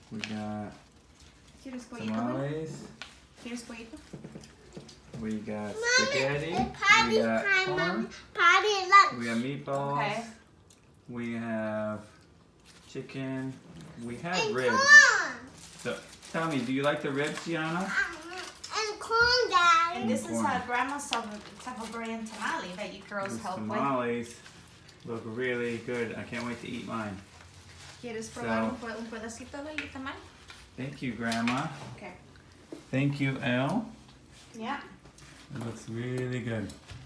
We got ¿Quieres pollito? tamales. ¿Quieres pollito? We got Mommy, spaghetti. it's party We got time, corn. Mommy. Party lunch. We have meatballs. Okay. We have chicken. We have And ribs. corn. So tell me, do you like the ribs, Gianna? And corn, Dad. And this is corn. Grandma's Salvadorian tamale that you girls These help with. tamales look really good. I can't wait to eat mine. ¿Quieres probar un pedacito del tamal? Thank you, Grandma. Okay. Thank you, Elle. Yeah. It looks really good.